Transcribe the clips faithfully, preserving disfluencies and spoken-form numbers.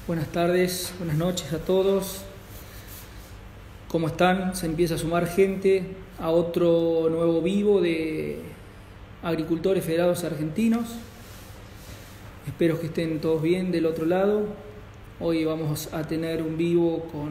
Buenas tardes, buenas noches a todos. ¿Cómo están? Se empieza a sumar gente a otro nuevo vivo de agricultores federados argentinos. Espero que estén todos bien del otro lado. Hoy vamos a tener un vivo con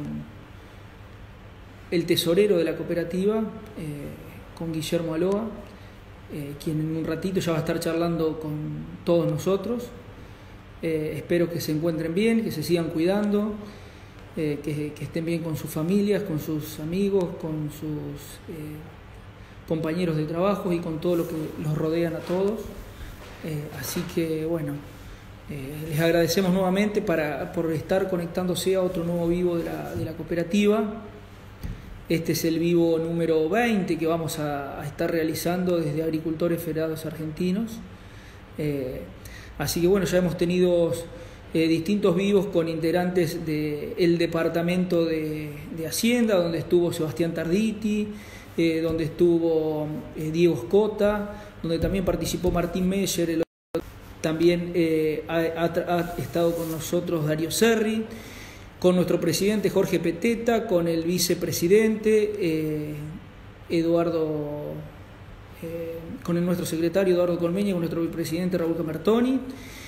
el tesorero de la cooperativa, eh, con Guillermo Aloa, eh, quien en un ratito ya va a estar charlando con todos nosotros. Eh, espero que se encuentren bien, que se sigan cuidando, eh, que, que estén bien con sus familias, con sus amigos, con sus eh, compañeros de trabajo y con todo lo que los rodean a todos. Eh, así que bueno, eh, les agradecemos nuevamente para, por estar conectándose a otro nuevo vivo de la, de la cooperativa. Este es el vivo número veinte que vamos a, a estar realizando desde Agricultores Federados Argentinos. Eh, Así que bueno, ya hemos tenido eh, distintos vivos con integrantes del Departamento de, de Hacienda, donde estuvo Sebastián Tarditi, eh, donde estuvo eh, Diego Escota, donde también participó Martín Meyer, el, también eh, ha, ha, ha estado con nosotros Darío Serri, con nuestro presidente Jorge Peteta, con el vicepresidente eh, Eduardo... Eh, con el, nuestro secretario Eduardo Colmeña y con nuestro vicepresidente Raúl Camertoni.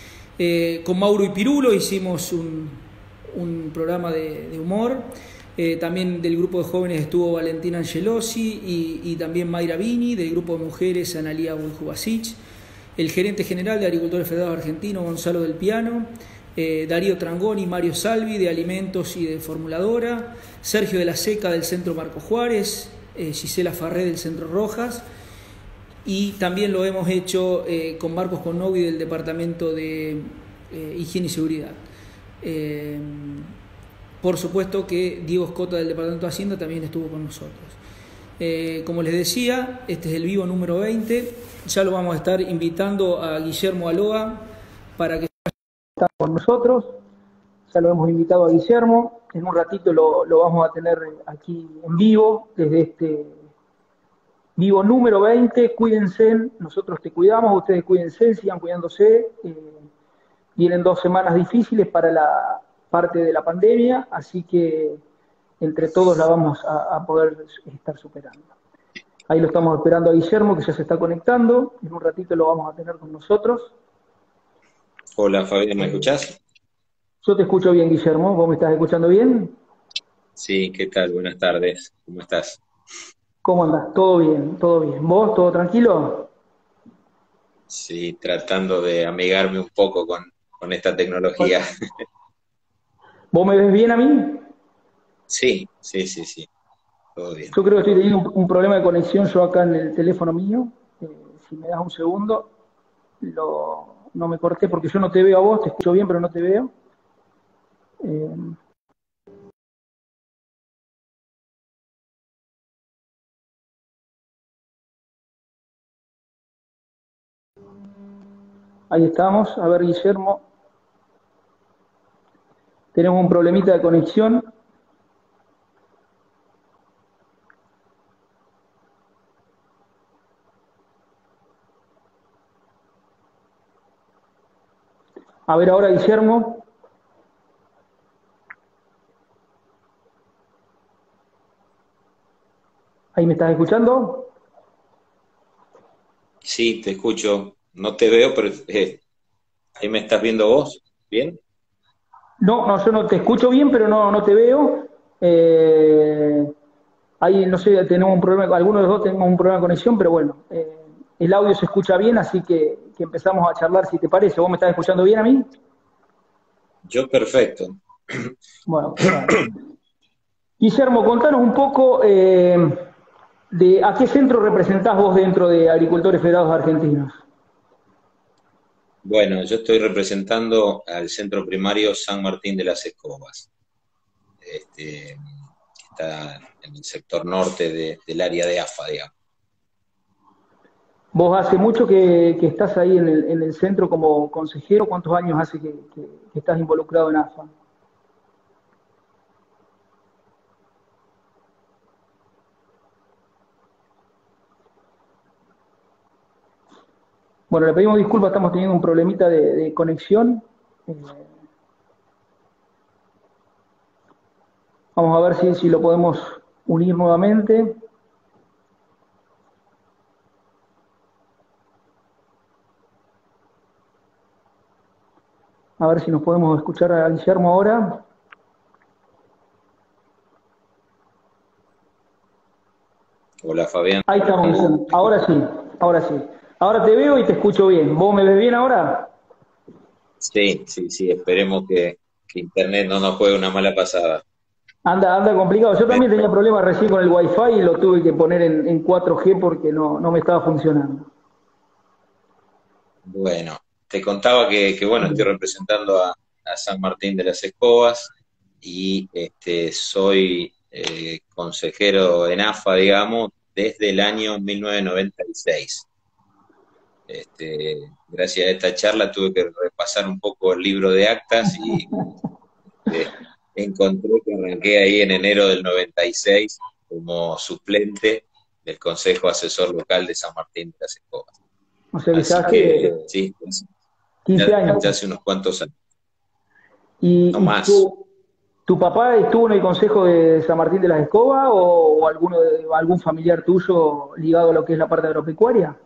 Eh, con Mauro y Pirulo hicimos un, un programa de, de humor. Eh, también del grupo de jóvenes estuvo Valentina Angelosi y, y también Mayra Vini, del grupo de mujeres Analía Buljubasic, el gerente general de Agricultores Federados Argentinos Gonzalo del Piano, eh, Darío Trangoni y Mario Salvi de Alimentos y de Formuladora, Sergio de la Seca del Centro Marco Juárez, eh, Gisela Farré del Centro Rojas. Y también lo hemos hecho eh, con Marcos Connovi del Departamento de eh, Higiene y Seguridad. Eh, por supuesto que Diego Escota del Departamento de Hacienda también estuvo con nosotros. Eh, como les decía, este es el vivo número veinte. Ya lo vamos a estar invitando a Guillermo Aloa para que esté con nosotros. Ya lo hemos invitado a Guillermo. En un ratito lo, lo vamos a tener aquí en vivo desde este... Vivo número veinte, cuídense, nosotros te cuidamos, ustedes cuídense, sigan cuidándose. Eh, vienen dos semanas difíciles para la parte de la pandemia, así que entre todos la vamos a, a poder estar superando. Ahí lo estamos esperando a Guillermo, que ya se está conectando, en un ratito lo vamos a tener con nosotros. Hola Fabián, ¿me escuchás? Yo te escucho bien, Guillermo, ¿vos me estás escuchando bien? Sí, ¿qué tal? Buenas tardes, ¿cómo estás? ¿Cómo andás? ¿Todo bien? ¿Todo bien? ¿Vos? ¿Todo tranquilo? Sí, tratando de amigarme un poco con, con esta tecnología. ¿Vos me ves bien a mí? Sí, sí, sí, sí, todo bien. Yo creo que estoy teniendo un, un problema de conexión yo acá en el teléfono mío. Eh, si me das un segundo, lo, no me corté porque yo no te veo a vos, te escucho bien, pero no te veo. Eh, ahí estamos. A ver, Guillermo, tenemos un problemita de conexión. A ver ahora, Guillermo. ¿Ahí me estás escuchando? Sí, te escucho, no te veo, pero eh, ahí me estás viendo vos, ¿bien? No, no, yo no te escucho bien, pero no, no te veo. Eh, ahí, no sé, tenemos un problema, algunos de los dos tenemos un problema de conexión, pero bueno, eh, el audio se escucha bien, así que, que empezamos a charlar, si te parece. ¿Vos me estás escuchando bien a mí? Yo perfecto. Bueno, bueno. Guillermo, contanos un poco eh, de a qué centro representás vos dentro de Agricultores Federados Argentinos. Bueno, yo estoy representando al centro primario San Martín de las Escobas, este, que está en el sector norte de- del área de AFA, digamos. Vos hace mucho que, que estás ahí en el, en el centro como consejero. ¿Cuántos años hace que, que- que estás involucrado en A F A? Bueno, le pedimos disculpas, estamos teniendo un problemita de, de conexión. Eh, Vamos a ver si, si lo podemos unir nuevamente. A ver si nos podemos escuchar a Guillermo ahora. Hola, Fabián. Ahí estamos, ahora sí, ahora sí. Ahora te veo y te escucho bien. ¿Vos me ves bien ahora? Sí, sí, sí, esperemos que, que Internet no nos juegue una mala pasada. Anda, anda complicado. Yo Me- también tenía problemas recién con el Wi-Fi y lo tuve que poner en, en cuatro G porque no, no me estaba funcionando. Bueno, te contaba que, que, bueno, estoy representando a, a San Martín de las Escobas y este, soy eh, consejero en AFA, digamos, desde el año mil novecientos noventa y seis. Este, gracias a esta charla tuve que repasar un poco el libro de actas y eh, encontré que arranqué ahí en enero del noventa y seis como suplente del Consejo Asesor Local de San Martín de las Escobas. O sea que ya Así hace que sí, quince ya, años. ya hace unos cuantos años, ¿Y, no y más. tu, tu papá estuvo en el Consejo de San Martín de las Escobas o, o alguno de, algún familiar tuyo ligado a lo que es la parte agropecuaria?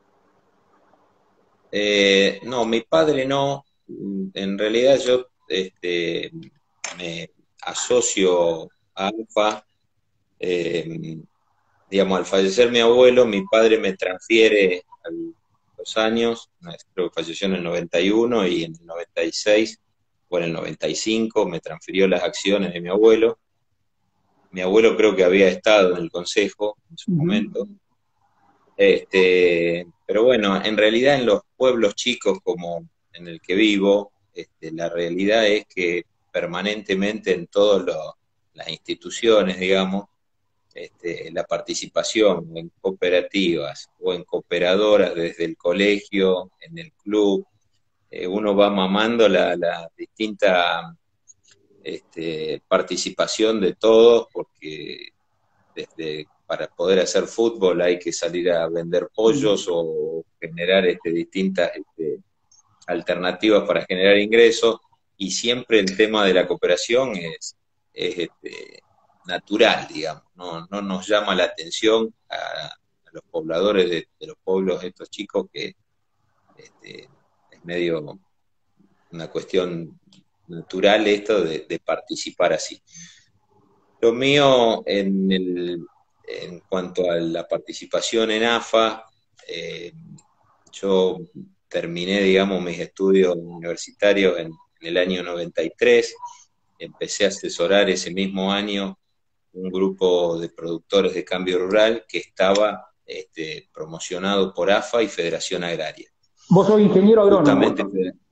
Eh, no, mi padre no. En realidad yo este, me asocio a ALFA. eh, digamos, al fallecer mi abuelo, mi padre me transfiere a los años, creo que falleció en el noventa y uno y en el noventa y seis o en el noventa y cinco me transfirió las acciones de mi abuelo. Mi abuelo creo que había estado en el consejo en su Ujú. momento. Este, pero bueno, en realidad en los pueblos chicos como en el que vivo, este, la realidad es que permanentemente en todas las instituciones, digamos, este, la participación en cooperativas o en cooperadoras desde el colegio, en el club, eh, uno va mamando la, la distinta este, participación de todos, porque desde para poder hacer fútbol hay que salir a vender pollos o generar este, distintas este, alternativas para generar ingresos, y siempre el tema de la cooperación es, es este, natural, digamos, no, no nos llama la atención a, a los pobladores de, de, los pueblos estos chicos que este, es medio una cuestión natural esto de, de participar así. Lo mío en, el, en cuanto a la participación en AFA, eh, yo terminé, digamos, mis estudios universitarios en, en el año noventa y tres, empecé a asesorar ese mismo año un grupo de productores de cambio rural que estaba este, promocionado por AFA y Federación Agraria. Vos sos ingeniero agrónomo. Justamente,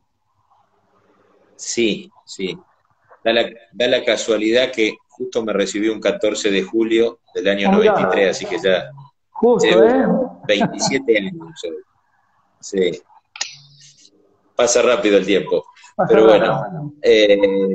sí, sí. Da la, da la casualidad que justo me recibí un catorce de julio del año Ah, noventa y tres, mirá, así que ya justo, llevo ¿eh? veintisiete años. Sí, pasa rápido el tiempo. Pasa Pero bueno, rápido. eh,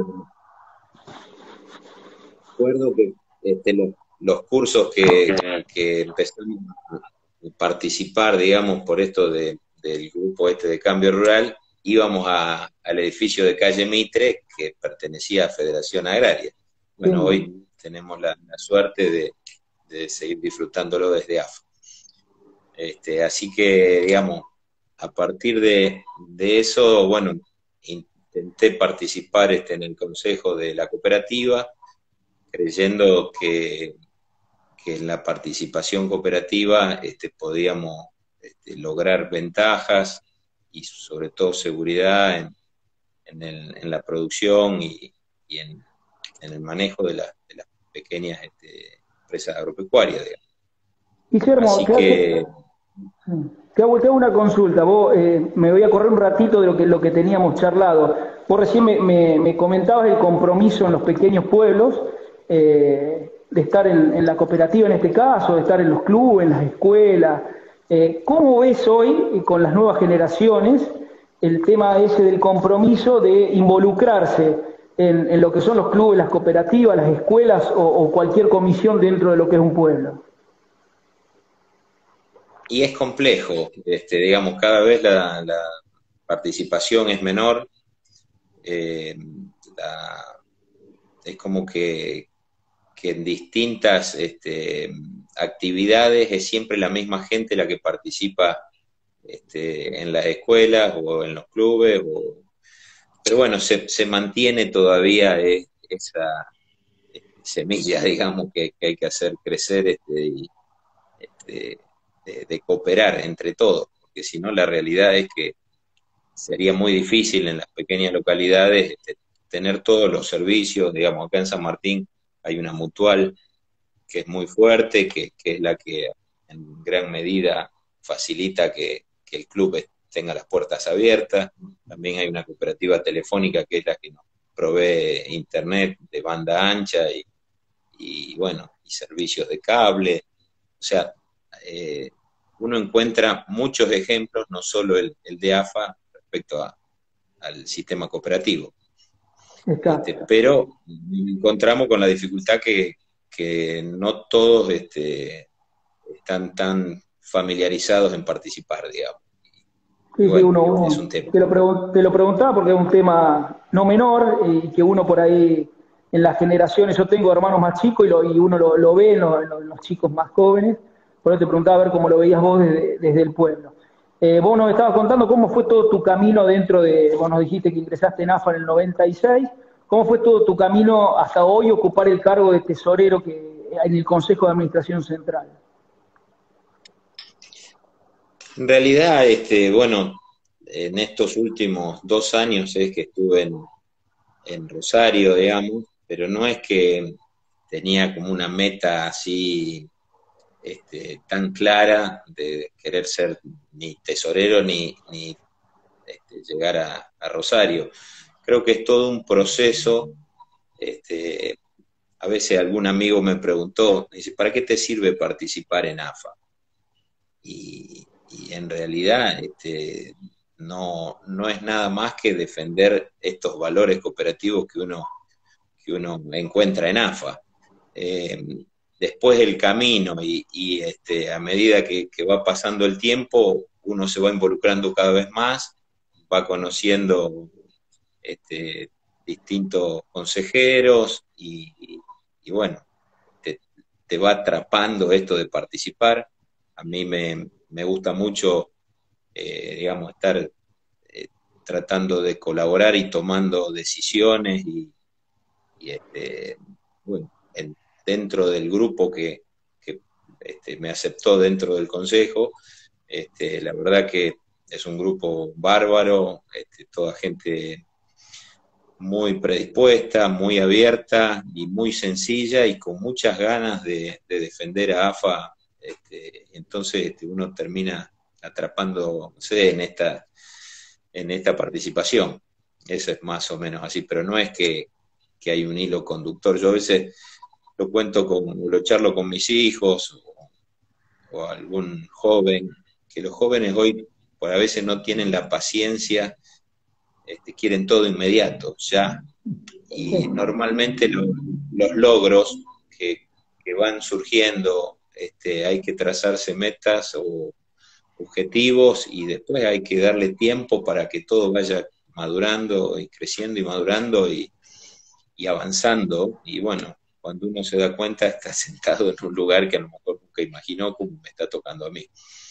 recuerdo que este, los, los cursos que, que empezamos a participar, digamos, por esto de, del grupo este de Cambio Rural, íbamos a, al edificio de calle Mitre, que pertenecía a Federación Agraria. Bueno, Sí. hoy tenemos la, la suerte de, de seguir disfrutándolo desde AFA. Este, así que, digamos, a partir de, de eso, bueno, intenté participar este, en el consejo de la cooperativa, creyendo que, que en la participación cooperativa este, podíamos este, lograr ventajas y sobre todo seguridad en, en, el, en la producción y, y en, en, el manejo de, la, de las pequeñas este, empresas agropecuarias, digamos. Guillermo, Así te hago, que te hago, te hago una consulta. Vos, eh, me voy a correr un ratito de lo que, lo que teníamos charlado. Vos recién me, me, me comentabas el compromiso en los pequeños pueblos, eh, de estar en, en la cooperativa en este caso, de estar en los clubes, en las escuelas. Eh, ¿Cómo ves hoy, eh, con las nuevas generaciones, el tema ese del compromiso de involucrarse en, en lo que son los clubes, las cooperativas, las escuelas o, o cualquier comisión dentro de lo que es un pueblo? y es complejo, este, digamos, cada vez la, la participación es menor, eh, la, es como que que en distintas este, actividades es siempre la misma gente la que participa este, en las escuelas o en los clubes, o, pero bueno, se, se mantiene todavía eh, esa este, semilla, digamos, que, que hay que hacer crecer este, y, este, de, de cooperar entre todos, porque si no la realidad es que sería muy difícil en las pequeñas localidades este, tener todos los servicios. Digamos, acá en San Martín hay una mutual que es muy fuerte, que, que es la que en gran medida facilita que, que el club tenga las puertas abiertas. También hay una cooperativa telefónica que es la que nos provee internet de banda ancha y, y bueno, y servicios de cable. O sea, eh, uno encuentra muchos ejemplos, no solo el, el de A F A respecto a, al sistema cooperativo. Este, pero encontramos con la dificultad que, que no todos este, están tan familiarizados en participar, digamos. Sí, bueno, sí, uno, uno es un tema. Te, lo te lo preguntaba porque es un tema no menor y que uno por ahí en las generaciones, yo tengo hermanos más chicos y, lo, y uno lo, lo ve en los, en los chicos más jóvenes, por eso te preguntaba a ver cómo lo veías vos desde, desde el pueblo. Eh, vos nos estabas contando cómo fue todo tu camino dentro de, vos nos dijiste que ingresaste en A F A en el noventa y seis, ¿cómo fue todo tu camino hasta hoy ocupar el cargo de tesorero que, en el Consejo de Administración Central? En realidad, este, bueno, en estos últimos dos años es que estuve en, en Rosario, digamos, pero no es que tenía como una meta así este, tan clara de querer ser ni tesorero ni, ni este, llegar a, a Rosario. Creo que es todo un proceso. Este, a veces algún amigo me preguntó, dice, ¿para qué te sirve participar en A F A? Y, y en realidad este, no, no es nada más que defender estos valores cooperativos que uno, que uno encuentra en A F A. Eh, después el camino y, y este, a medida que, que va pasando el tiempo, uno se va involucrando cada vez más, va conociendo este, distintos consejeros y, y, y bueno, te, te va atrapando esto de participar. A mí me, me gusta mucho, eh, digamos, estar eh, tratando de colaborar y tomando decisiones y, y este, bueno, en, dentro del grupo que, que este, me aceptó dentro del consejo, este, la verdad que es un grupo bárbaro, este, toda gente muy predispuesta, muy abierta y muy sencilla y con muchas ganas de, de defender a A F A. Este, entonces este, uno termina atrapando, no sé, en esta, en esta participación. Eso es más o menos así, pero no es que, que hay un hilo conductor. Yo a veces lo cuento, con, lo charlo con mis hijos o, o algún joven, que los jóvenes hoy por a veces no tienen la paciencia, este, quieren todo inmediato, ya. Y normalmente lo, los logros que, que van surgiendo, este, hay que trazarse metas o objetivos y después hay que darle tiempo para que todo vaya madurando y creciendo y madurando y, y avanzando. Y bueno, cuando uno se da cuenta está sentado en un lugar que a lo mejor nunca imaginó, como me está tocando a mí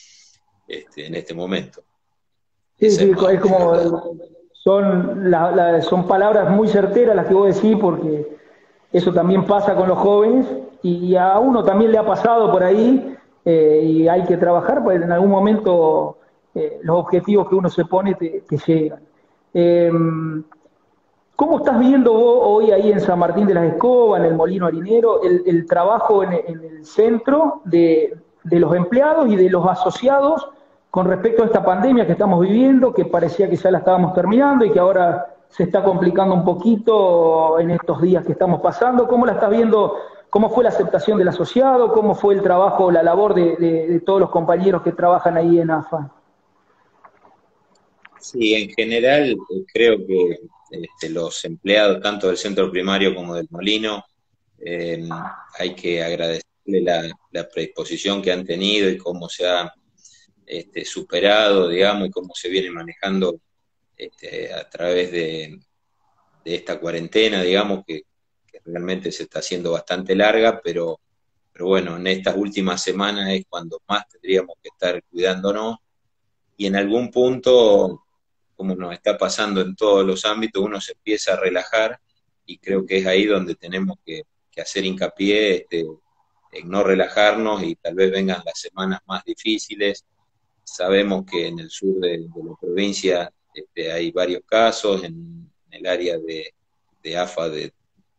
este, en este momento. Sí, sí, es, es como son, la, la, son palabras muy certeras las que vos decís, porque eso también pasa con los jóvenes y a uno también le ha pasado por ahí, eh, y hay que trabajar para en algún momento eh, los objetivos que uno se pone te, te llegan. Eh, ¿Cómo estás viendo vos hoy ahí en San Martín de las Escobas, en el Molino Harinero, el, el trabajo en, en el centro de, de los empleados y de los asociados con respecto a esta pandemia que estamos viviendo, que parecía que ya la estábamos terminando y que ahora se está complicando un poquito en estos días que estamos pasando? ¿Cómo la estás viendo? ¿Cómo fue la aceptación del asociado? ¿Cómo fue el trabajo, la labor de, de, de todos los compañeros que trabajan ahí en A F A? Sí, en general creo que este, los empleados, tanto del centro primario como del Molino, eh, hay que agradecerle la, la predisposición que han tenido y cómo se ha este, superado, digamos, y cómo se viene manejando este, a través de, de esta cuarentena, digamos, que, que realmente se está haciendo bastante larga, pero, pero bueno, en estas últimas semanas es cuando más tendríamos que estar cuidándonos, y en algún punto, como nos está pasando en todos los ámbitos, uno se empieza a relajar, y creo que es ahí donde tenemos que, que hacer hincapié, este, en no relajarnos, y tal vez vengan las semanas más difíciles. Sabemos que en el sur de, de la provincia este, hay varios casos, en, en el área de, de A F A de,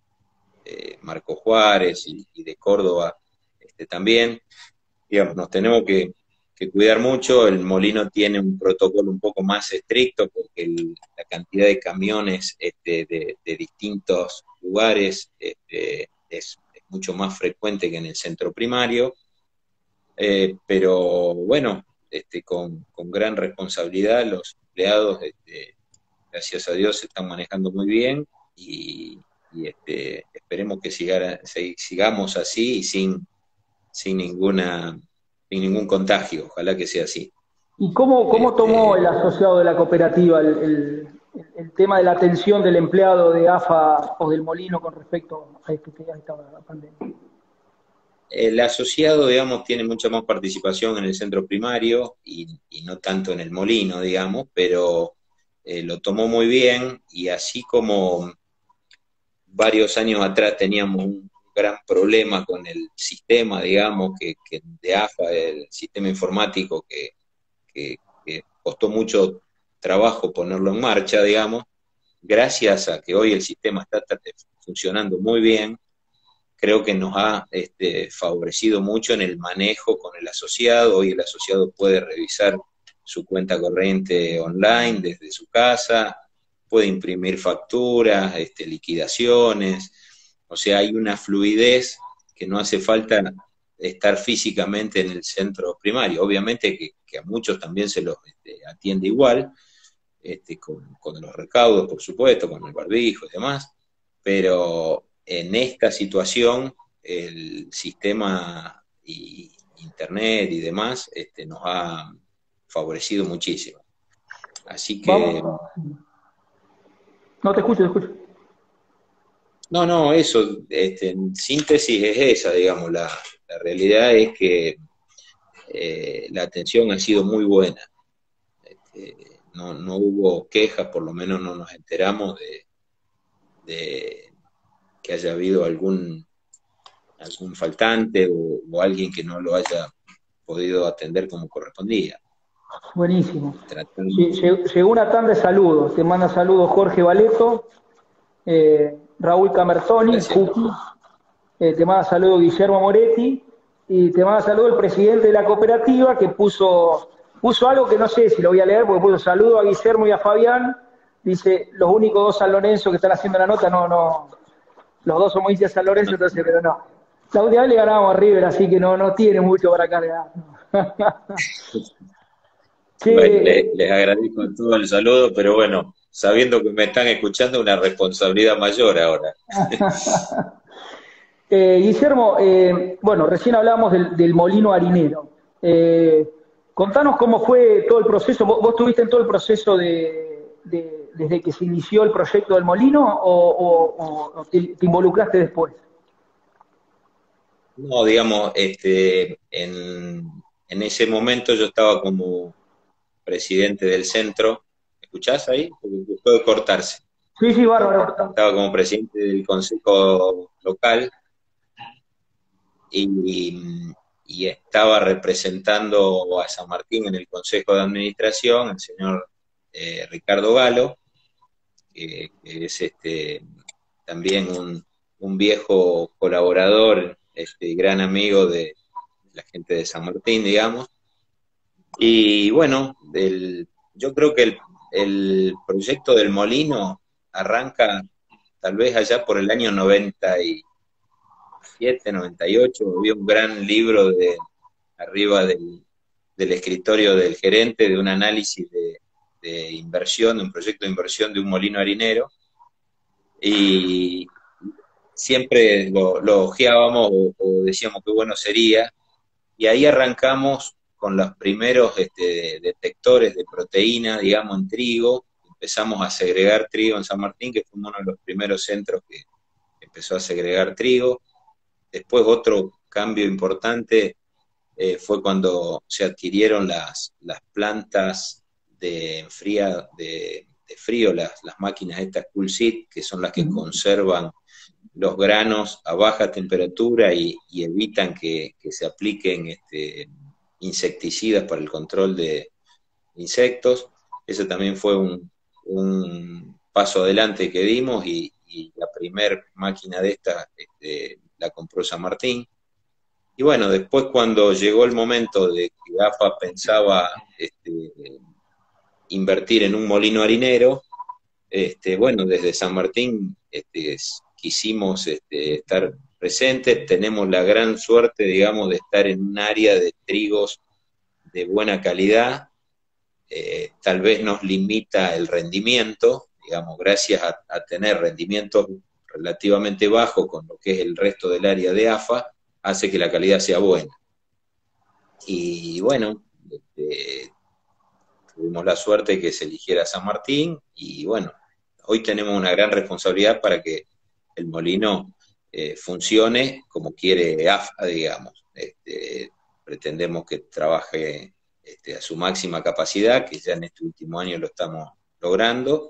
de Marco Juárez y, y de Córdoba este, también. Digamos, nos tenemos que, que cuidar mucho. El Molino tiene un protocolo un poco más estricto porque el, la cantidad de camiones este, de, de distintos lugares este, es, es mucho más frecuente que en el centro primario. Eh, pero bueno, este, con, con gran responsabilidad los empleados, este, gracias a Dios, se están manejando muy bien, y, y este, esperemos que sigara, sigamos así y sin, sin, ninguna, sin ningún contagio, ojalá que sea así. ¿Y cómo, cómo Este, tomó el asociado de la cooperativa el, el, el tema de la atención del empleado de A F A o del Molino con respecto a, este, a esta pandemia? El asociado, digamos, tiene mucha más participación en el centro primario y, y no tanto en el Molino, digamos, pero eh, lo tomó muy bien, y así como varios años atrás teníamos un gran problema con el sistema, digamos, que, que de A F A, el sistema informático, que, que, que costó mucho trabajo ponerlo en marcha, digamos, gracias a que hoy el sistema está funcionando muy bien, creo que nos ha este, favorecido mucho en el manejo con el asociado. Hoy el asociado puede revisar su cuenta corriente online desde su casa, puede imprimir facturas, este, liquidaciones, o sea, hay una fluidez que no hace falta estar físicamente en el centro primario. Obviamente que, que a muchos también se los este, atiende igual, este, con, con los recaudos, por supuesto, con el barbijo y demás, pero en esta situación el sistema y internet y demás este, nos ha favorecido muchísimo. Así que... Vamos. No, te escucho, te escucho. No, no, eso, este, en síntesis es esa, digamos, la, la realidad es que eh, la atención ha sido muy buena. Este, no, no hubo quejas, por lo menos no nos enteramos de, de que haya habido algún, algún faltante o, o alguien que no lo haya podido atender como correspondía. Buenísimo. Tratando... Llegó una tanda de saludos. Te manda saludos Jorge Valeto, eh, Raúl Camertoni, Fuki, eh, te manda saludos Guillermo Moretti, y te manda saludos el presidente de la cooperativa, que puso, puso algo que no sé si lo voy a leer, porque puso saludos a Guillermo y a Fabián. Dice, los únicos dos San Lorenzo que están haciendo la nota, no, no, los dos somos hinchas de San Lorenzo, entonces, pero no. La última vez le ganábamos a River, así que no, no tiene mucho para cargar. Bueno, les, les agradezco todo el saludo, pero bueno, sabiendo que me están escuchando, una responsabilidad mayor ahora. eh, Guillermo, eh, bueno, recién hablábamos del, del molino harinero. Eh, contanos cómo fue todo el proceso. ¿Vos, vos estuviste en todo el proceso de, de, desde que se inició el proyecto del molino o, o, o te, te involucraste después? No, digamos, este, en, en ese momento yo estaba como presidente del centro. ¿Me escuchás ahí? Porque puede cortarse. Sí, sí, bárbaro. Estaba como presidente del consejo local y, y estaba representando a San Martín en el consejo de administración, el señor eh, Ricardo Galo, que, que es este, también un, un viejo colaborador, este, gran amigo de la gente de San Martín, digamos. Y bueno, el, yo creo que el, el proyecto del molino arranca tal vez allá por el año noventa y siete, noventa y ocho, había un gran libro de arriba del, del escritorio del gerente de un análisis de, de inversión, de un proyecto de inversión de un molino harinero, y siempre lo, lo ojeábamos o, o decíamos qué bueno sería, y ahí arrancamos con los primeros este, detectores de proteína, digamos, en trigo. Empezamos a segregar trigo en San Martín, que fue uno de los primeros centros que empezó a segregar trigo. Después otro cambio importante eh, fue cuando se adquirieron las, las plantas de, enfría, de, de frío, las, las máquinas estas Cool Seed, que son las que Ujú. conservan los granos a baja temperatura y, y evitan que, que se apliquen este, insecticidas para el control de insectos. Eso también fue un, un paso adelante que dimos y, y la primer máquina de esta este, la compró San Martín. Y bueno, después cuando llegó el momento de que A F A pensaba este, invertir en un molino harinero, este, bueno, desde San Martín este, quisimos este, estar presentes. Tenemos la gran suerte, digamos, de estar en un área de trigos de buena calidad. Eh, tal vez nos limita el rendimiento, digamos, gracias a, a tener rendimientos relativamente bajos con lo que es el resto del área de A F A, hace que la calidad sea buena. Y bueno, este, tuvimos la suerte que se eligiera San Martín y bueno, hoy tenemos una gran responsabilidad para que el molino eh, funcione como quiere A F A, digamos. Este, pretendemos que trabaje este, a su máxima capacidad, que ya en este último año lo estamos logrando.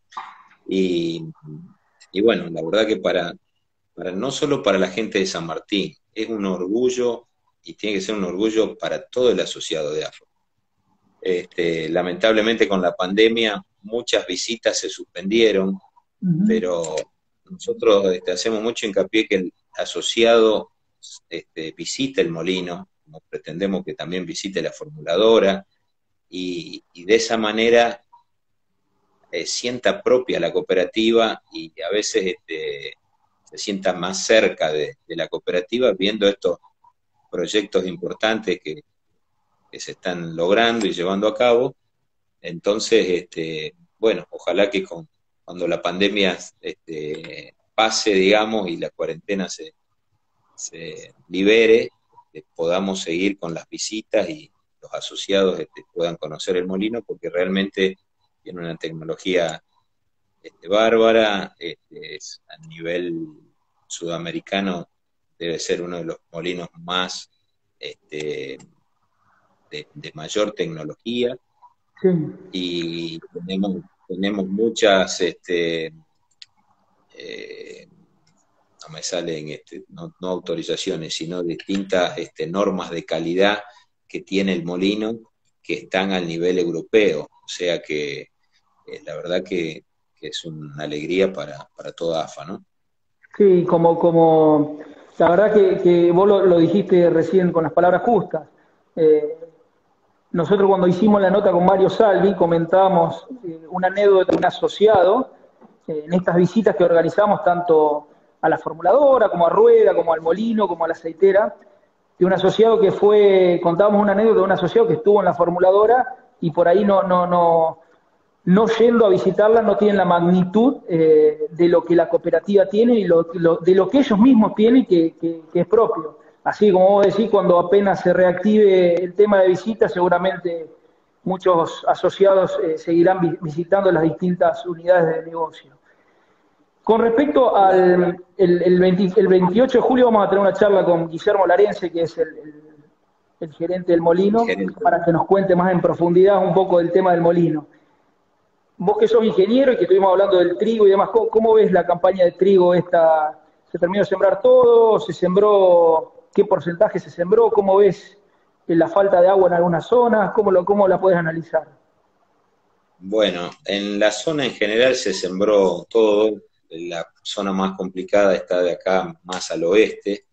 Y, y bueno, la verdad que para, para no solo para la gente de San Martín, es un orgullo y tiene que ser un orgullo para todo el asociado de A F A. Este, lamentablemente con la pandemia muchas visitas se suspendieron, Ujú. pero nosotros este, hacemos mucho hincapié que el asociado este, visite el molino, como pretendemos que también visite la formuladora, y, y de esa manera eh, sienta propia la cooperativa y a veces este, se sienta más cerca de, de la cooperativa viendo estos proyectos importantes que, que se están logrando y llevando a cabo. Entonces, este, bueno, ojalá que con, cuando la pandemia este, pase, digamos, y la cuarentena se, se libere, este, podamos seguir con las visitas y los asociados este, puedan conocer el molino, porque realmente tiene una tecnología este, bárbara, este, es, a nivel sudamericano debe ser uno de los molinos más este, de, de mayor tecnología, Sí. y tenemos, tenemos muchas, este, eh, no me salen este, no, no autorizaciones, sino distintas este, normas de calidad que tiene el molino que están al nivel europeo. O sea que eh, la verdad que, que, es una alegría para, para toda A F A, ¿no? Sí, como, como, la verdad que, que vos lo, lo dijiste recién con las palabras justas. Eh, Nosotros cuando hicimos la nota con Mario Salvi comentábamos eh, una anécdota de un asociado eh, en estas visitas que organizamos tanto a la formuladora como a Rueda, como al molino, como a la aceitera, de un asociado que fue, contábamos una anécdota de un asociado que estuvo en la formuladora y por ahí no, no, no, no yendo a visitarla no tienen la magnitud eh, de lo que la cooperativa tiene y lo, lo, de lo que ellos mismos tienen que, que, que es propio. Así como vos decís, cuando apenas se reactive el tema de visitas, seguramente muchos asociados eh, seguirán vi visitando las distintas unidades de negocio. Con respecto al el, el, veinte, el veintiocho de julio vamos a tener una charla con Guillermo Larense, que es el, el, el gerente del molino, Gerente. para que nos cuente más en profundidad un poco del tema del molino. Vos que sos ingeniero y que estuvimos hablando del trigo y demás, ¿cómo, cómo ves la campaña de trigo esta? ¿Se terminó de sembrar todo? ¿Se sembró? ¿Qué porcentaje se sembró? ¿Cómo ves la falta de agua en algunas zonas? ¿Cómo, lo, cómo la puedes analizar? Bueno, en la zona en general se sembró todo. La zona más complicada está de acá más al oeste.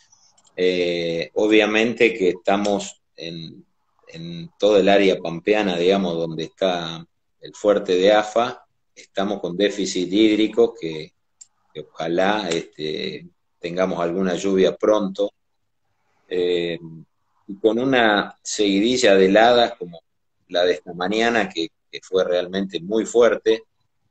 Eh, obviamente que estamos en, en todo el área pampeana, digamos, donde está el fuerte de A F A, estamos con déficit hídrico que, que ojalá este, tengamos alguna lluvia pronto, eh, y con una seguidilla de heladas como la de esta mañana, que, que fue realmente muy fuerte.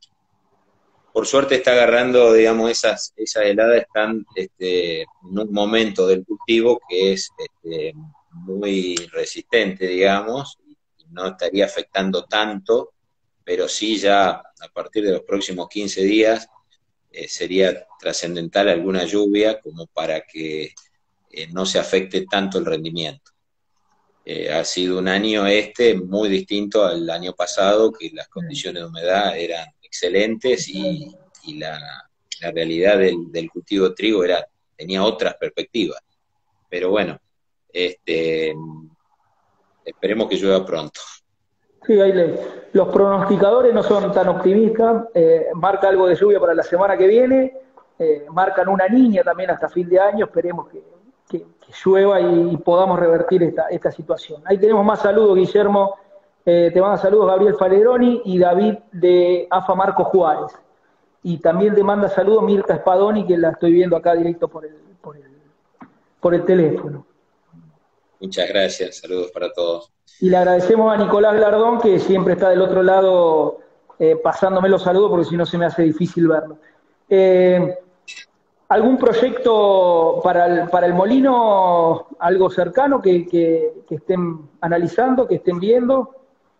Por suerte está agarrando, digamos, esas, esas heladas están este, en un momento del cultivo que es este, muy resistente, digamos, y no estaría afectando tanto, pero sí ya a partir de los próximos quince días eh, sería trascendental alguna lluvia como para que eh, no se afecte tanto el rendimiento. Eh, ha sido un año este muy distinto al año pasado, que las condiciones de humedad eran excelentes y, y la, la realidad del, del cultivo de trigo era, tenía otras perspectivas. Pero bueno, este, esperemos que llueva pronto. Sí, ahí le, los pronosticadores no son tan optimistas, eh, marca algo de lluvia para la semana que viene, eh, marcan una niña también hasta fin de año, esperemos que, que, que llueva y, y podamos revertir esta, esta situación. Ahí tenemos más saludos, Guillermo, eh, te manda saludos Gabriel Faleroni y David de AFA Marco Juárez. Y también te manda saludos Mirta Spadoni, que la estoy viendo acá directo por el, por el, por el teléfono. Muchas gracias, saludos para todos. Y le agradecemos a Nicolás Glardón, que siempre está del otro lado eh, pasándome los saludos, porque si no se me hace difícil verlo. Eh, ¿Algún proyecto para el, para el molino, algo cercano que, que, que estén analizando, que estén viendo?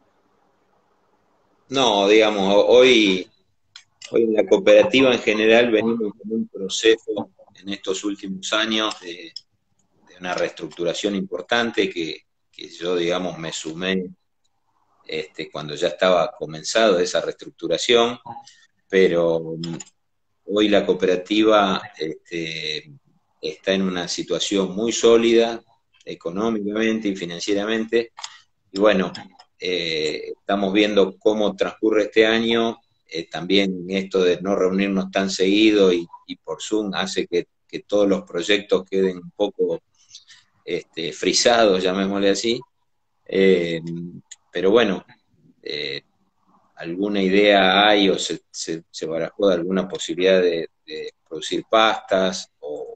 No, digamos, hoy, hoy en la cooperativa en general venimos con un proceso en estos últimos años de, de una reestructuración importante que, que yo, digamos, me sumé este, cuando ya estaba comenzado esa reestructuración, pero hoy la cooperativa este, está en una situación muy sólida económicamente y financieramente, y bueno, eh, estamos viendo cómo transcurre este año, eh, también esto de no reunirnos tan seguido y, y por Zoom hace que, que todos los proyectos queden un poco este, frisados, llamémosle así, eh, pero bueno, eh, alguna idea hay o se, se, se barajó de alguna posibilidad de, de producir pastas o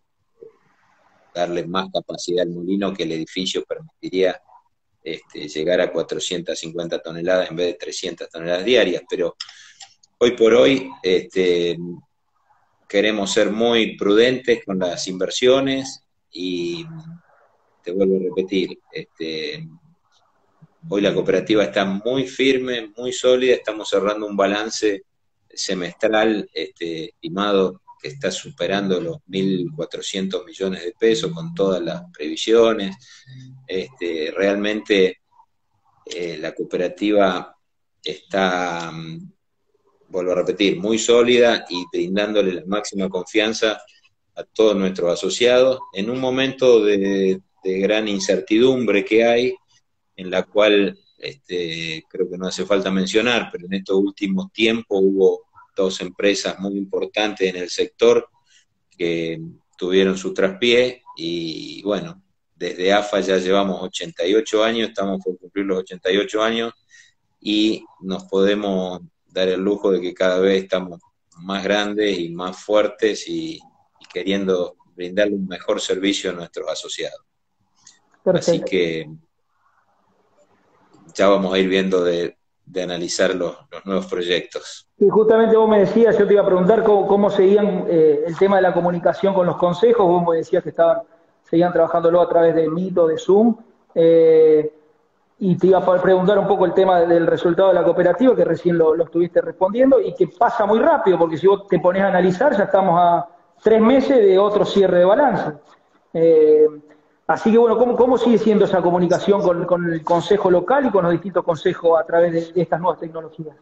darle más capacidad al molino que el edificio permitiría este, llegar a cuatrocientas cincuenta toneladas en vez de trescientas toneladas diarias, pero hoy por hoy este, queremos ser muy prudentes con las inversiones y te vuelvo a repetir, este, hoy la cooperativa está muy firme, muy sólida, estamos cerrando un balance semestral este, estimado que está superando los mil cuatrocientos millones de pesos con todas las previsiones. Este, realmente eh, la cooperativa está, vuelvo a repetir, muy sólida y brindándole la máxima confianza a todos nuestros asociados en un momento de, de gran incertidumbre que hay, en la cual este, creo que no hace falta mencionar, pero en estos últimos tiempos hubo dos empresas muy importantes en el sector que tuvieron su traspié y bueno, desde AFA ya llevamos ochenta y ocho años, estamos por cumplir los ochenta y ocho años y nos podemos dar el lujo de que cada vez estamos más grandes y más fuertes y, y queriendo brindarle un mejor servicio a nuestros asociados. Perfecto. Así que ya vamos a ir viendo de, de analizar los, los nuevos proyectos. Y justamente vos me decías, yo te iba a preguntar cómo, cómo seguían eh, el tema de la comunicación con los consejos, vos me decías que estaban, seguían trabajándolo a través de Meet o de Zoom, eh, y te iba a preguntar un poco el tema del resultado de la cooperativa, que recién lo, lo estuviste respondiendo, y que pasa muy rápido, porque si vos te pones a analizar, ya estamos a tres meses de otro cierre de balance. Eh, Así que bueno, ¿cómo, cómo sigue siendo esa comunicación con, con el consejo local y con los distintos consejos a través de, de estas nuevas tecnologías?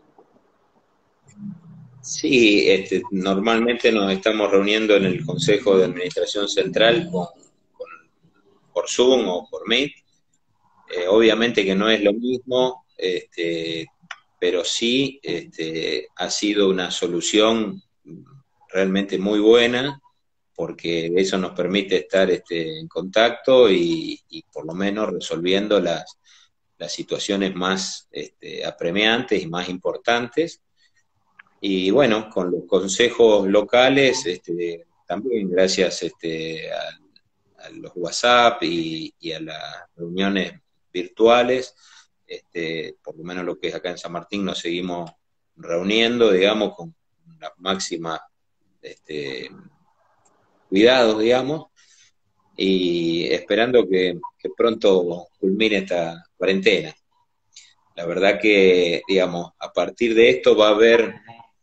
Sí, este, normalmente nos estamos reuniendo en el Consejo de Administración Central con, con, por Zoom o por Meet. Eh, obviamente que no es lo mismo, este, pero sí este, ha sido una solución realmente muy buena, porque eso nos permite estar este, en contacto y, y por lo menos resolviendo las, las situaciones más este, apremiantes y más importantes. Y bueno, con los consejos locales, este, también gracias este, a, a los WhatsApp y, y a las reuniones virtuales, este, por lo menos lo que es acá en San Martín, nos seguimos reuniendo, digamos, con la máxima este, cuidados, digamos, y esperando que, que pronto culmine esta cuarentena. La verdad que, digamos, a partir de esto va a haber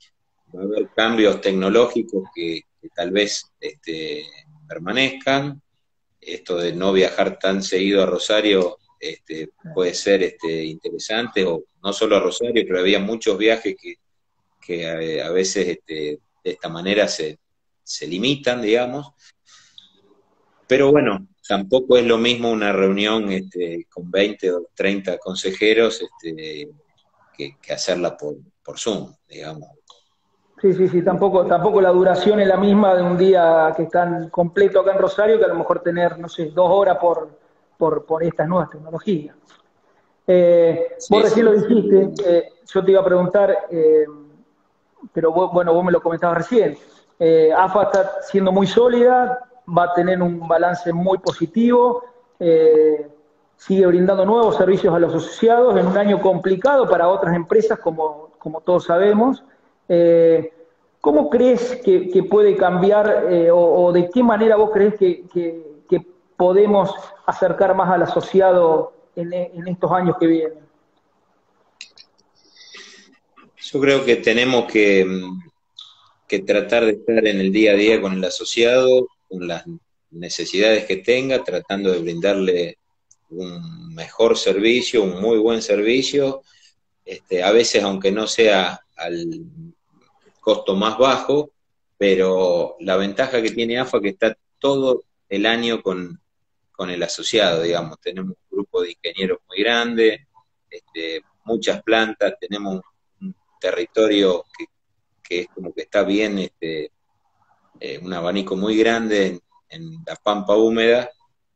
va a haber cambios tecnológicos que, que tal vez este, permanezcan. Esto de no viajar tan seguido a Rosario este, puede ser este, interesante, o no solo a Rosario, pero había muchos viajes que, que a, a veces este, de esta manera se, se limitan, digamos. Pero bueno, tampoco es lo mismo una reunión este, con veinte o treinta consejeros este, que, que hacerla por, por Zoom, digamos. Sí, sí, sí, tampoco, tampoco la duración es la misma de un día que están completo acá en Rosario, que a lo mejor tener, no sé, dos horas por, por, por estas nuevas tecnologías. Eh, vos Sí, recién lo sí. dijiste, eh, yo te iba a preguntar, eh, pero vos, bueno, vos me lo comentabas recién. Eh, A F A está siendo muy sólida, va a tener un balance muy positivo, eh, sigue brindando nuevos servicios a los asociados en un año complicado para otras empresas, como, como todos sabemos. Eh, ¿Cómo crees que, que puede cambiar eh, o, o de qué manera vos crees que, que, que podemos acercar más al asociado en, en estos años que vienen? Yo creo que tenemos que, que tratar de estar en el día a día con el asociado, con las necesidades que tenga, tratando de brindarle un mejor servicio, un muy buen servicio, este, a veces aunque no sea al costo más bajo, pero la ventaja que tiene A F A es que está todo el año con, con el asociado, digamos, tenemos un grupo de ingenieros muy grande, este, muchas plantas, tenemos un territorio que, que es como que está bien, este, eh, un abanico muy grande en, en la pampa húmeda,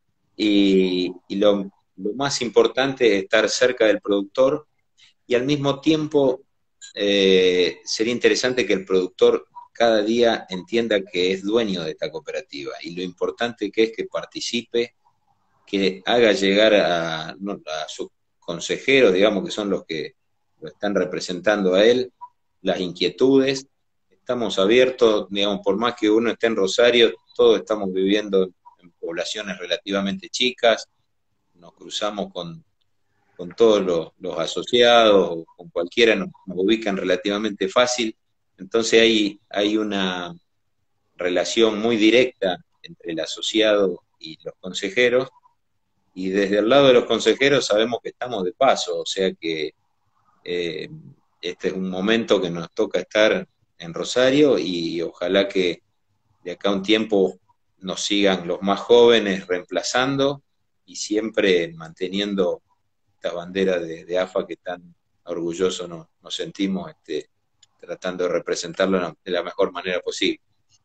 y, y lo, lo, más importante es estar cerca del productor, y al mismo tiempo eh, sería interesante que el productor cada día entienda que es dueño de esta cooperativa, y lo importante que es que participe, que haga llegar a, a sus consejeros, digamos que son los que lo están representando a él, las inquietudes. Estamos abiertos, digamos, por más que uno esté en Rosario, todos estamos viviendo en poblaciones relativamente chicas, nos cruzamos con, con todos los, los asociados, con cualquiera nos, nos ubican relativamente fácil, entonces hay, hay una relación muy directa entre el asociado y los consejeros, y desde el lado de los consejeros sabemos que estamos de paso, o sea que eh, este es un momento que nos toca estar en Rosario, y ojalá que de acá a un tiempo nos sigan los más jóvenes reemplazando, y siempre manteniendo esta bandera de, de A F A que tan orgullosos nos, nos sentimos, este, tratando de representarlo de la mejor manera posible.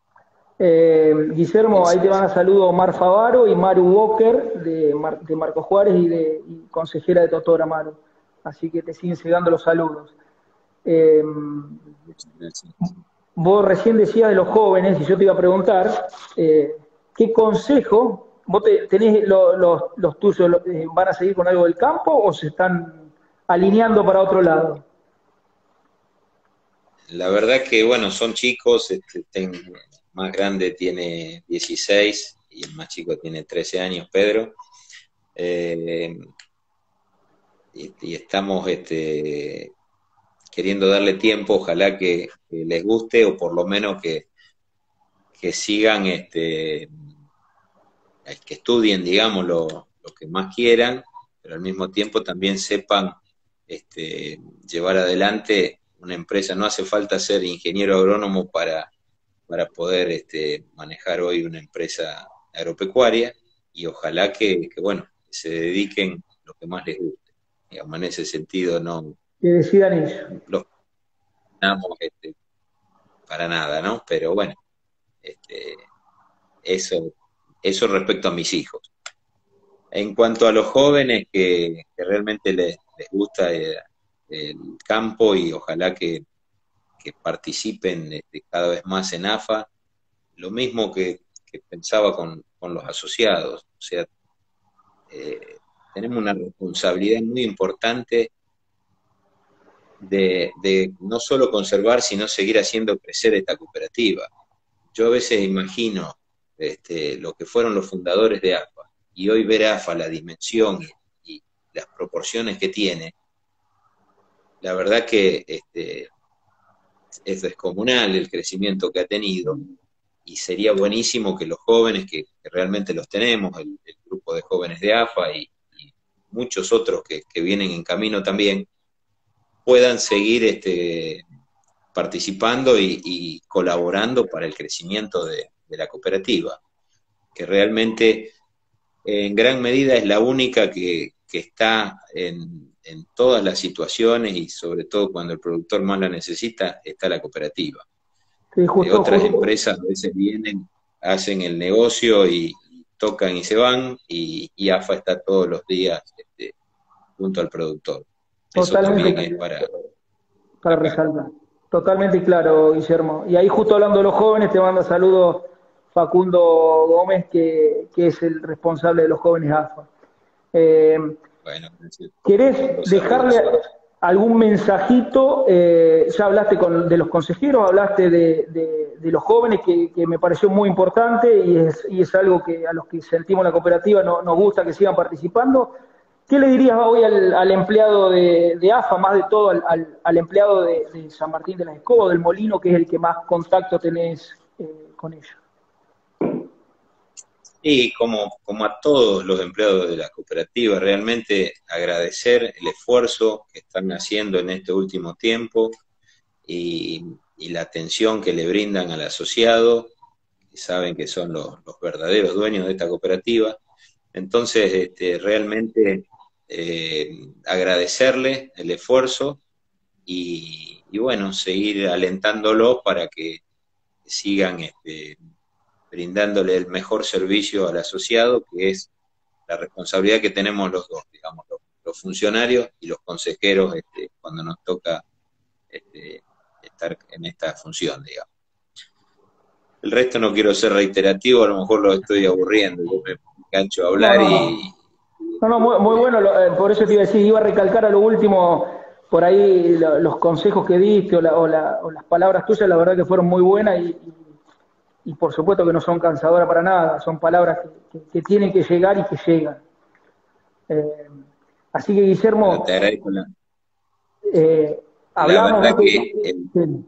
Eh, Guillermo, ahí Eso te van es. a saludar Omar Favaro y Maru Walker de, Mar, de Marco Juárez y, de, y consejera de Totora Maru. Así que te siguen llegando los saludos. Eh, Vos recién decías de los jóvenes, y yo te iba a preguntar, eh, ¿qué consejo, vos te, tenés lo, los, los tuyos, lo, eh, van a seguir con algo del campo o se están alineando para otro lado? La verdad que, bueno, son chicos, este, ten, el más grande tiene dieciséis y el más chico tiene trece años, Pedro. Eh, y, y, estamos este, queriendo darle tiempo, ojalá que, que, les guste, o por lo menos que, que sigan, este, que estudien, digamos, lo, lo que más quieran, pero al mismo tiempo también sepan este, llevar adelante una empresa. No hace falta ser ingeniero agrónomo para, para poder este, manejar hoy una empresa agropecuaria, y ojalá que, que, bueno, se dediquen lo que más les guste. Digamos, en ese sentido no Que decidan ellos. los damos este, para nada, ¿no? Pero bueno, este, eso, eso respecto a mis hijos. En cuanto a los jóvenes que, que realmente les, les gusta el, el, campo, y ojalá que, que participen este, cada vez más en A F A, lo mismo que, que pensaba con, con, los asociados, o sea, eh, tenemos una responsabilidad muy importante de, de no solo conservar, sino seguir haciendo crecer esta cooperativa. Yo a veces imagino este, lo que fueron los fundadores de A F A, y hoy ver A F A, la dimensión y, y las proporciones que tiene, la verdad que este, es descomunal el crecimiento que ha tenido, y sería buenísimo que los jóvenes, que, que realmente los tenemos, el, el grupo de jóvenes de A F A y, y muchos otros que, que vienen en camino también, puedan seguir este, participando y, y colaborando para el crecimiento de, de la cooperativa, que realmente en gran medida es la única que, que está en, en todas las situaciones, y sobre todo cuando el productor más la necesita, está la cooperativa. Sí, justo, Eh, otras justo. empresas a veces vienen, hacen el negocio y, y tocan y se van, y, y A F A está todos los días este, junto al productor. Eso Totalmente, también es para, para acá. resaltar. Totalmente claro, Guillermo. Y ahí justo hablando de los jóvenes, te manda saludos Facundo Gómez, que, que es el responsable de los jóvenes A F A. Eh, Bueno, gracias. ¿Querés Los dejarle saludos. algún mensajito? Eh, ya hablaste con, de los consejeros, hablaste de, de, de los jóvenes, que, que me pareció muy importante, y es, y es algo que a los que sentimos la cooperativa no, nos gusta que sigan participando. ¿Qué le dirías hoy al, al empleado de, de A F A, más de todo al, al, al empleado de, de San Martín de las Escobas, del Molino, que es el que más contacto tenés eh, con ellos? Y como, como a todos los empleados de la cooperativa, realmente agradecer el esfuerzo que están haciendo en este último tiempo, y, y la atención que le brindan al asociado, que saben que son los, los verdaderos dueños de esta cooperativa. Entonces, este, realmente eh, agradecerle el esfuerzo y, y bueno, seguir alentándolos para que sigan este, brindándole el mejor servicio al asociado, que es la responsabilidad que tenemos los dos, digamos, los, los funcionarios y los consejeros, este, cuando nos toca este, estar en esta función, digamos. El resto no quiero ser reiterativo, a lo mejor lo estoy aburriendo, yo me engancho a No, hablar no, y... no. No, no, muy, muy bueno, lo, eh, por eso te iba a decir, iba a recalcar a lo último, por ahí lo, los consejos que diste o, la, o, la, o las palabras tuyas, la verdad que fueron muy buenas, y, y, y por supuesto que no son cansadoras para nada, son palabras que, que, que tienen que llegar y que llegan. Eh, así que, Bueno, te Guillermo, agradezco la, eh, la hablamos, verdad ¿viste? que el, Sí.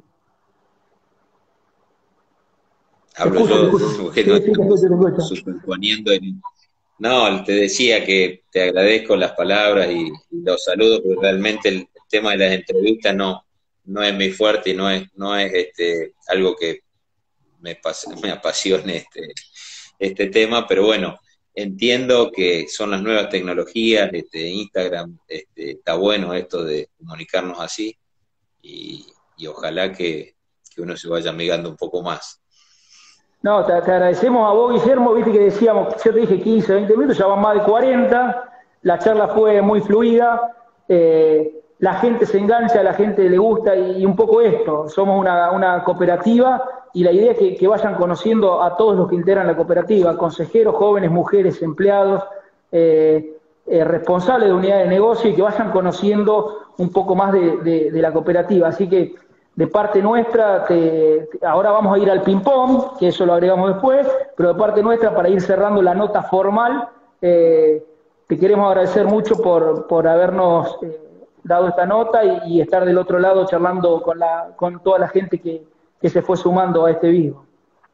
Te hablo escucho, te yo, escucho. porque Sí, no sí, te escucho, estamos te escucho. superponiendo el... No, te decía que te agradezco las palabras y, y los saludos, porque realmente el, el tema de las entrevistas no, no es muy fuerte y no es, no es este, algo que me, me apasione este, este tema, pero bueno, entiendo que son las nuevas tecnologías, este, Instagram, este, está bueno esto de comunicarnos así, y, y ojalá que, que uno se vaya amigando un poco más. No, te, te agradecemos a vos, Guillermo, viste que decíamos, yo te dije quince, veinte minutos, ya van más de cuarenta, la charla fue muy fluida, eh, la gente se engancha, a la gente le gusta, y, y un poco esto, somos una, una cooperativa, y la idea es que, que vayan conociendo a todos los que integran la cooperativa, consejeros, jóvenes, mujeres, empleados, eh, eh, responsables de unidades de negocio, y que vayan conociendo un poco más de, de, de la cooperativa. Así que de parte nuestra, te, ahora vamos a ir al ping-pong, que eso lo agregamos después, pero de parte nuestra, para ir cerrando la nota formal, eh, te queremos agradecer mucho por, por habernos eh, dado esta nota, y, y estar del otro lado charlando con, la, con toda la gente que, que se fue sumando a este vivo.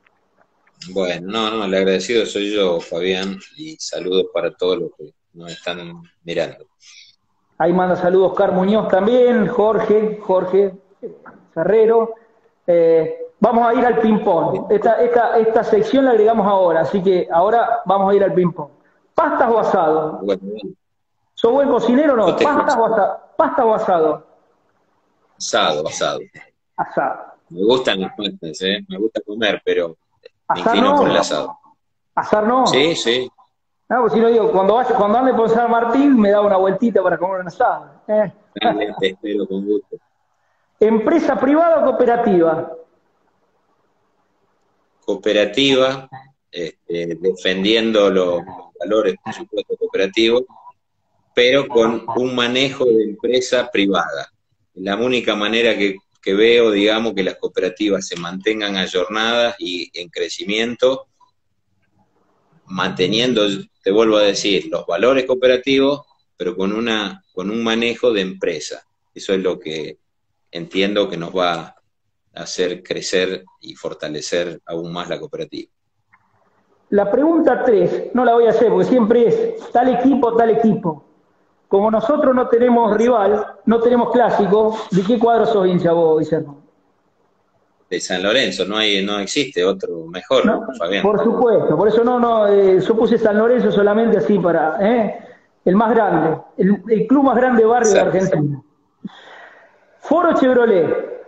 Bueno, no, no, el agradecido soy yo, Fabián, y saludos para todos los que nos están mirando. Ahí manda saludos Oscar Muñoz también, Jorge, Jorge eh, Ferrero. Eh, vamos a ir al ping-pong. Esta, esta, esta sección la agregamos ahora, así que ahora vamos a ir al ping-pong. ¿Pastas o asado? Bueno, bueno, ¿Sos buen cocinero o yo no? te ¿Pastas escucho. o asado? ¿Pasta o asado? Asado, asado. Asado. Me gustan las pastas, ¿eh? Me gusta comer, pero me ¿Asar inclino por el no? asado. ¿Asar no? Sí, sí, No, pues si no digo, cuando, vaya, cuando ande por San Martín me da una vueltita para comer un asado. Eh. dale, te espero con gusto. ¿Empresa privada o cooperativa? Cooperativa, este, defendiendo los, los valores, por supuesto, cooperativos, pero con un manejo de empresa privada. La única manera que, que veo, digamos, que las cooperativas se mantengan ayornadas y en crecimiento, manteniendo, te vuelvo a decir, los valores cooperativos, pero con, una, con un manejo de empresa. Eso es lo que entiendo que nos va hacer crecer y fortalecer aún más la cooperativa. La pregunta tres, no la voy a hacer porque siempre es tal equipo, tal equipo. Como nosotros no tenemos rival, no tenemos clásico, ¿de qué cuadro sos hincha vos, Guillermo? De San Lorenzo, no hay, no existe otro mejor, No, Fabián. por supuesto, por eso no, no, eh, yo puse San Lorenzo solamente así para, ¿eh? El más grande, el, el club más grande de barrio Exacto. de Argentina. Foro Chevrolet.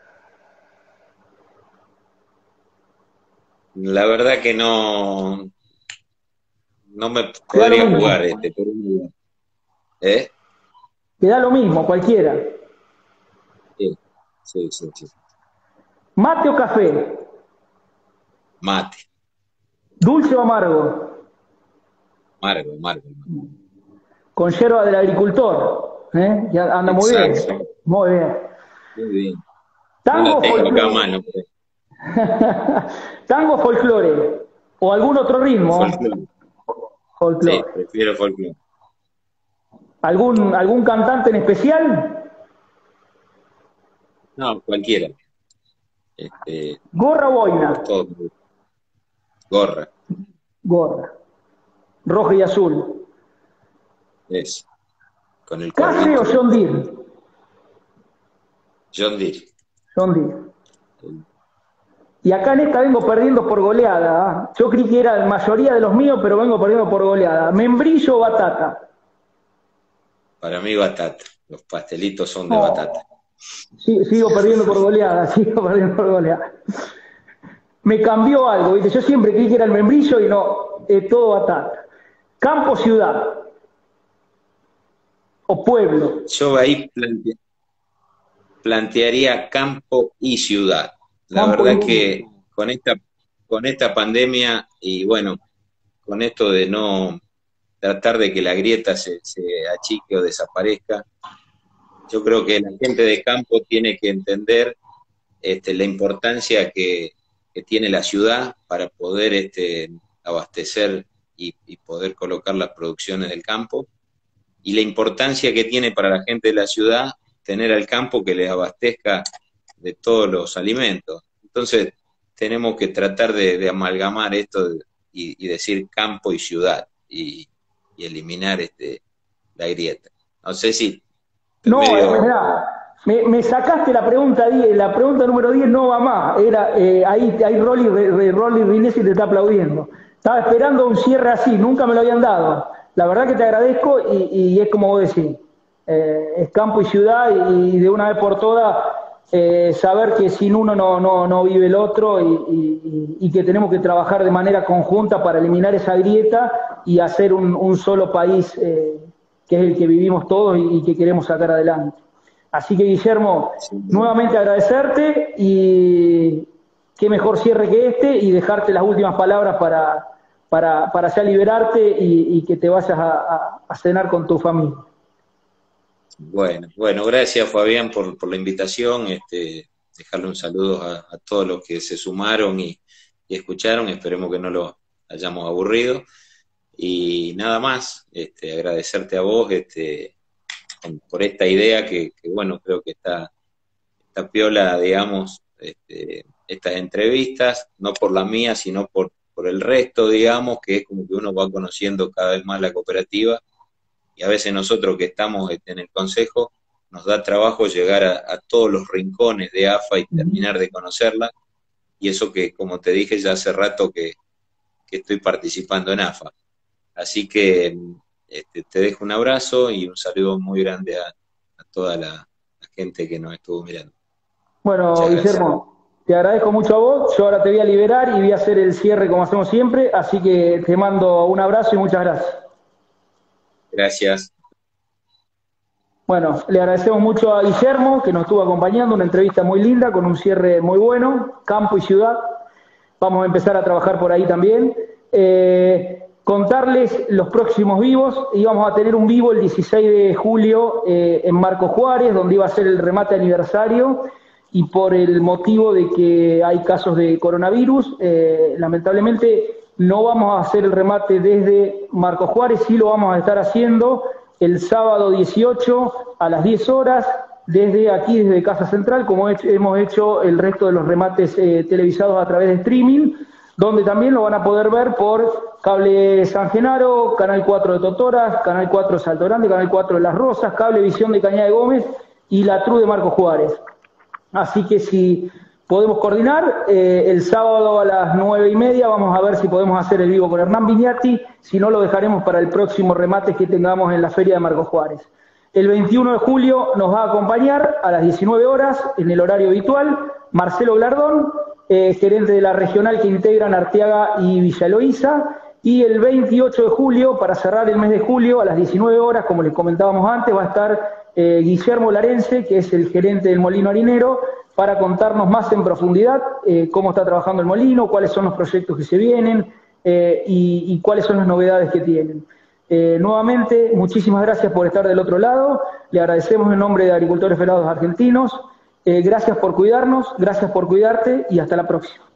La verdad que no, no me podría jugar este por un lugar. ¿Eh? Te da lo mismo, cualquiera. Sí, sí, sí, sí. ¿Mate o café? Mate. ¿Dulce o amargo? Amargo, amargo. Con yerba del agricultor, ¿eh? Ya anda muy Exacto. bien. Muy bien. Muy bien. Tango no tengo folclore. acá a mano, pero... Tango folclore. ¿O algún otro ritmo? Folclore. Folclore. Sí, prefiero folclore. ¿Algún, ¿Algún cantante en especial? No, cualquiera. Este, ¿Gorra o boina? todo. Gorra. Gorra. Roja y azul. Es. Con el ¿Case o John Deere? John Deere. John Deere. Sí. Y acá en esta vengo perdiendo por goleada. ¿eh? Yo creí que era la mayoría de los míos, pero vengo perdiendo por goleada. ¿Membrillo o batata? Para mí batata. Los pastelitos son de no. batata. Sí, sigo perdiendo por goleada, sigo perdiendo por goleada. Me cambió algo, ¿viste? Yo siempre creí que era el membrillo y no, es todo batata. ¿Campo, ciudad? ¿O pueblo? Yo ahí plante... plantearía campo y ciudad. La campo verdad y... que con esta, con esta pandemia y bueno, con esto de no tratar de que la grieta se, se achique o desaparezca, yo creo que la gente de campo tiene que entender este, la importancia que, que tiene la ciudad para poder este, abastecer y, y poder colocar las producciones del campo, y la importancia que tiene para la gente de la ciudad tener al campo que les abastezca de todos los alimentos. Entonces tenemos que tratar de, de amalgamar esto de, y, y decir campo y ciudad y, y eliminar este, la grieta. No sé si... No, medio... es verdad. Me, me sacaste la pregunta diez, la pregunta número diez no va más. Era, eh, ahí, ahí Rolly, Rolly Rinesi te está aplaudiendo. Estaba esperando un cierre así, nunca me lo habían dado. La verdad que te agradezco y, y es como vos decís. Eh, es campo y ciudad y, y de una vez por todas eh, saber que sin uno no, no, no vive el otro y, y, y que tenemos que trabajar de manera conjunta para eliminar esa grieta y hacer un, un solo país eh, que es el que vivimos todos y, y que queremos sacar adelante. Así que Guillermo, sí, nuevamente agradecerte y qué mejor cierre que este y dejarte las últimas palabras para, para, para ya liberarte y, y que te vayas a, a, a cenar con tu familia. Bueno, bueno, gracias Fabián por, por la invitación, este, dejarle un saludo a, a todos los que se sumaron y, y escucharon, esperemos que no los hayamos aburrido, y nada más, este, agradecerte a vos este, por esta idea que, que bueno, creo que está, está piola, digamos, este, estas entrevistas, no por la mía, sino por, por el resto, digamos, que es como que uno va conociendo cada vez más la cooperativa. Y a veces nosotros que estamos en el consejo nos da trabajo llegar a, a todos los rincones de A F A y terminar de conocerla, y eso que, como te dije, ya hace rato que, que estoy participando en A F A. Así que este, te dejo un abrazo y un saludo muy grande a, a toda la, la gente que nos estuvo mirando. Bueno, Guillermo, te agradezco mucho a vos, yo ahora te voy a liberar y voy a hacer el cierre como hacemos siempre, así que te mando un abrazo y muchas gracias. Gracias. Bueno, le agradecemos mucho a Guillermo, que nos estuvo acompañando, una entrevista muy linda, con un cierre muy bueno, campo y ciudad. Vamos a empezar a trabajar por ahí también. Eh, contarles los próximos vivos. Íbamos a tener un vivo el dieciséis de julio eh, en Marco Juárez, donde iba a ser el remate aniversario, y por el motivo de que hay casos de coronavirus, eh, lamentablemente no vamos a hacer el remate desde Marco Juárez, sí lo vamos a estar haciendo el sábado dieciocho a las diez horas desde aquí, desde Casa Central, como hemos hecho el resto de los remates eh, televisados a través de streaming, donde también lo van a poder ver por Cable San Genaro, Canal cuatro de Totoras, Canal cuatro de Salto Grande, Canal cuatro de Las Rosas, Cable Visión de Cañada de Gómez y la Tru de Marcos Juárez. Así que si podemos coordinar, eh, el sábado a las nueve y media vamos a ver si podemos hacer el vivo con Hernán Viñati, si no lo dejaremos para el próximo remate que tengamos en la Feria de Marcos Juárez. El veintiuno de julio nos va a acompañar a las diecinueve horas, en el horario habitual, Marcelo Glardón, eh, gerente de la regional que integran Arteaga y Villa Eloísa, y el veintiocho de julio, para cerrar el mes de julio, a las diecinueve horas, como les comentábamos antes, va a estar eh, Guillermo Larense, que es el gerente del Molino Harinero, para contarnos más en profundidad eh, cómo está trabajando el molino, cuáles son los proyectos que se vienen eh, y, y cuáles son las novedades que tienen. Eh, nuevamente, muchísimas gracias por estar del otro lado, le agradecemos en nombre de Agricultores Federados Argentinos, eh, gracias por cuidarnos, gracias por cuidarte y hasta la próxima.